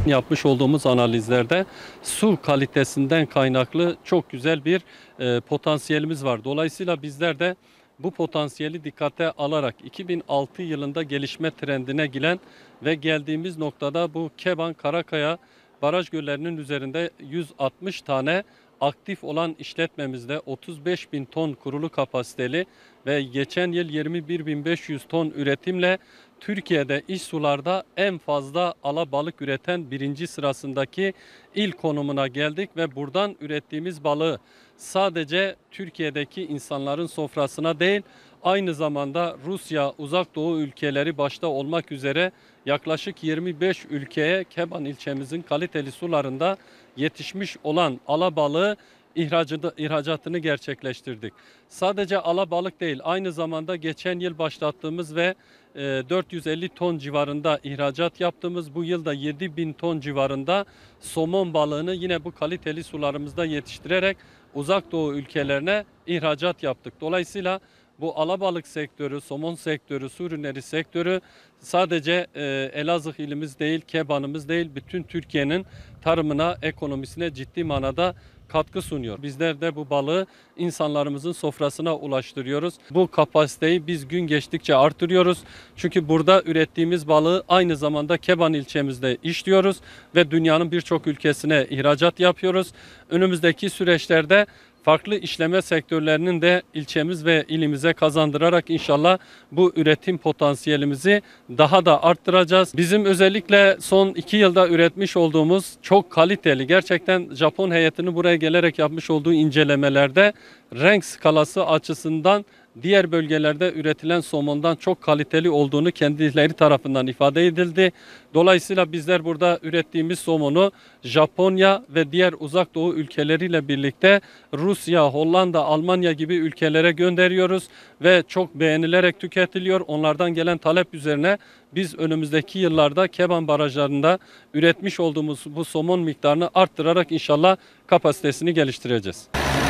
yapmış olduğumuz analizlerde su kalitesinden kaynaklı çok güzel bir potansiyelimiz var. Dolayısıyla bizler de bu potansiyeli dikkate alarak 2006 yılında gelişme trendine giren ve geldiğimiz noktada bu Keban Karakaya baraj göllerinin üzerinde 160 tane aktif olan işletmemizde 35 bin ton kurulu kapasiteli ve geçen yıl 21.500 ton üretimle Türkiye'de iç sularda en fazla alabalık üreten birinci sırasındaki il konumuna geldik ve buradan ürettiğimiz balığı sadece Türkiye'deki insanların sofrasına değil, aynı zamanda Rusya, Uzak Doğu ülkeleri başta olmak üzere yaklaşık 25 ülkeye Keban ilçemizin kaliteli sularında yetişmiş olan alabalığı ihracatını gerçekleştirdik. Sadece alabalık değil, aynı zamanda geçen yıl başlattığımız ve 450 ton civarında ihracat yaptığımız, bu yılda 7.000 ton civarında somon balığını yine bu kaliteli sularımızda yetiştirerek Uzak Doğu ülkelerine ihracat yaptık. Dolayısıyla bu alabalık sektörü, somon sektörü, su ürünleri sektörü sadece Elazığ ilimiz değil, Keban'ımız değil, bütün Türkiye'nin tarımına, ekonomisine ciddi manada katkı sunuyor. Bizler de bu balığı insanlarımızın sofrasına ulaştırıyoruz. Bu kapasiteyi biz gün geçtikçe artırıyoruz. Çünkü burada ürettiğimiz balığı aynı zamanda Keban ilçemizde işliyoruz ve dünyanın birçok ülkesine ihracat yapıyoruz. Önümüzdeki süreçlerde farklı işleme sektörlerinin de ilçemiz ve ilimize kazandırarak inşallah bu üretim potansiyelimizi daha da arttıracağız. Bizim özellikle son 2 yılda üretmiş olduğumuz çok kaliteli, gerçekten Japon heyetinin buraya gelerek yapmış olduğu incelemelerde renk skalası açısından diğer bölgelerde üretilen somondan çok kaliteli olduğunu kendileri tarafından ifade edildi. Dolayısıyla bizler burada ürettiğimiz somonu Japonya ve diğer Uzak Doğu ülkeleriyle birlikte Rusya, Hollanda, Almanya gibi ülkelere gönderiyoruz ve çok beğenilerek tüketiliyor. Onlardan gelen talep üzerine biz önümüzdeki yıllarda Keban barajlarında üretmiş olduğumuz bu somon miktarını arttırarak inşallah kapasitesini geliştireceğiz.